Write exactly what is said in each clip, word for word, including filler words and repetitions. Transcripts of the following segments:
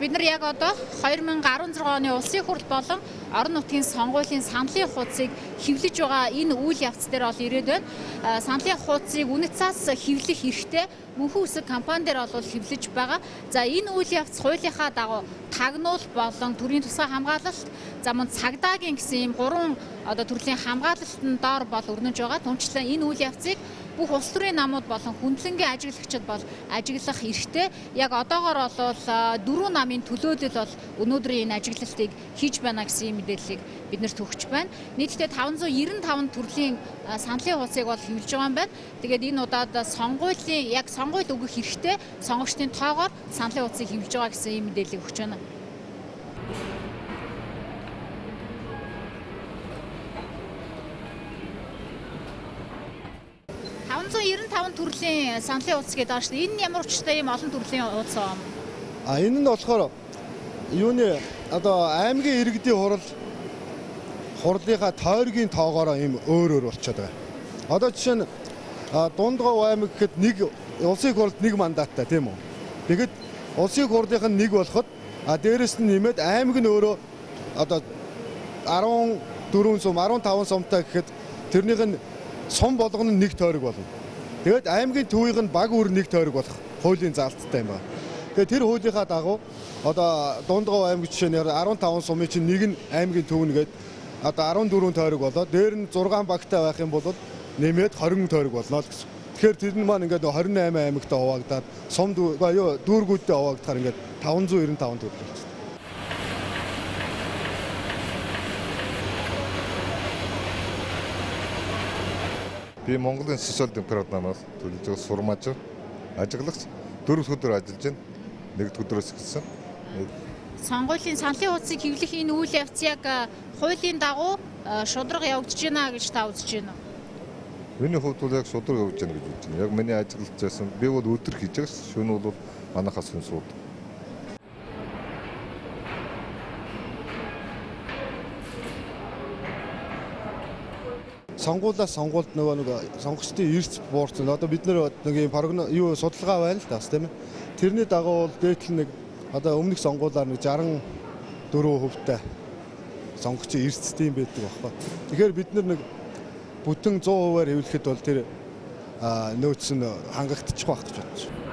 бид нар яг одоо хоёр мянга арван зургаан оны улсын хурл болон орон нутгийн сонгуулийн саналын хуудсыг хэвлэж байгаа энэ үйл явц дээр бол ирээд байна. Саналын хуудсыг үнэт цаас хэвлэх эрхтэй мөнхөн үсэг компани дээр бол хэвлэж байгаа. За энэ үйл явц хуулийнхаа дагуу тагнуул болон төрийн тусгай хамгаалалт, за мөн цагдаагийн гэсэн ийм гурван одоо төрлийн хамгаалалтын доор бол өрнөж байгаа. Түүнчлэн энэ үйл явцыг бүх улс төрийн намууд болон хүндлэнгийн ажиглагчид бол ажиглах эрхтэй. Яг одоогоор бол дөрвөн намын төлөөлөл бол өнөөдрийн энэ ажиглалтыг хийж байна гэсэн мэдээллийг биднэрт өгч байна. Нийтдээ таван зуун девяносто таван төрлийн саналын хуудсыг бол хэвлэж байгаа юм байна. Тэгээд энэ удаад сонгуулийн яг сонгуульд өгөх эрхтэй сонгогчдын тоогоор саналын хуудсыг хэвлэж байгаа гэсэн ийм мэдээллийг өгч байна. таван зуун девяносто таван төрлийн саналын хуудс гэдэг байна шүү дээ. Энэ нь ямар учиртай ийм олон төрлийн хуудс юм? А энэ нь болохоор юуны одоо аймгийн иргэдийн хурал хурлынхаа тойргийн тоогоороо ийм өөр өөр болчиход байгаа. Одоо жишээ нь Дундгов аймаг гэхэд нэг улсын хурлд нэг мандаттай тийм үү. Тэгэхэд улсын хурлынх нь нэг болоход а дээрэс нь нэмээд аймаг нь өөрөө одоо арван дөрвөн сум арван таван сумтай гэхэд тэрнийх нь сум болгоно нэг тойрог болно. Тэгээд аймгийн төвийнх нь баг үр нэг тойрог болох хуулийн заалттай юм байна. Тэгээд тэр хуулийнхаа дагуу одоо Дундгов аймаг жишээ нь арван таван сумын чинь нэг нь аймгийн төв нэгээд одоо арван дөрвөн тойрог болоо. Дээр нь зургаан багтай байх юм бол нэмээд хорин тойрог болно л гэсэн. Тэгэхээр тэр нь маань ингээд хорин восемь аймагтай хуваагдаад сум юу дүүргүүдтэй хуваагдахаар ингээд таван зуун девяносто таван төгрөг болчихсон. Би Монголын социал-демократ намаас төлөж байгаа сурмаач ажиглагч дөрөв өдөр ажиллаж байна. Нэгд өдрөөс эхэлсэн. Сонгуулийн саналын хуудсыг хэвлэх энэ үйл явц яг хуулийн дагуу шударга явагдаж байна гэж та үзэж байна уу? Миний хувьд бол яг шударга явагдаж байна гэж үзэж байна. Яг миний ажиглалт байсан. Би бол өдөр хийж байгаа ш. Шөнө бол манайхаас хүн сууд. Сонгуулаас сонгуульд нөгөө нэг сонгогчдын эрс буурсан. Одоо бид нэр нэг юм прогноз юу судалгаа байна л да бас тийм ээ. Тэрний дагуу бол дээдл нэг одоо өмнөх сонгуулиар нэг шестдесят дөрвөн хувьтай сонгогчийн эрсдтэй юм байдаг байхгүй. Тэгэхээр бид нар нэг бүтэн сто хувиар хэвлэхэд бол тэр нөөц нь хангагдчих байх гэж бодож байна.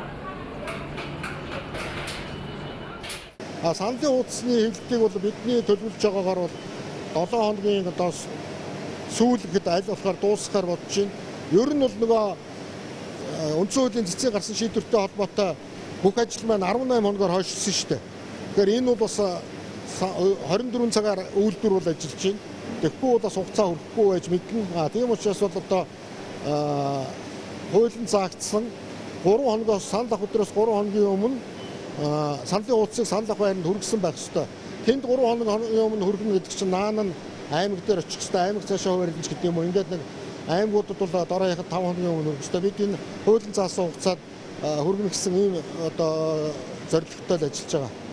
А саналын хуудсны хэвлэлтийг бол бидний төлөвлөж байгаагаар бол долоон хоногийн одоо сүүл гэхэд аль болохоор дуусгахаар бодож байна. Ер нь бол нөгөө үндсэн хуулийн цэцгийн гарсан шийдвэртэй холбоотой бүх ажил маань арван найман хоногоор хойшилсан шүү дээ. Тэгэхээр энэ бол бас хорин дөрвөн цагаар үйлдвэр бол ажиллаж байна. Тэгэхгүй бол бас хугацаа хүрэхгүй байж мэднэ. А тийм учраас бол одоо хуулийн заагдсан гурван хоногоос санал авах өдрөөс гурван хоногийн өмнө саналын хуудсыг санал авах байранд хүргэсэн байх ёстой. Тэнд гурван хоногийн өмнө хүргэнэ гэдэг чинь наан нь аймаг дээр очих хэрэгтэй, аймаг цаашаа хуваарлаж гэдэг юм уу. Ингээд нэг аймагуудад бол дараа яхад таван хоногийн өмнө хүргэх хэрэгтэй. Бид энэ хуулийн заасан хугацаад хүргэнэ гэсэн ийм одоо зорилготой л ажиллаж байгаа.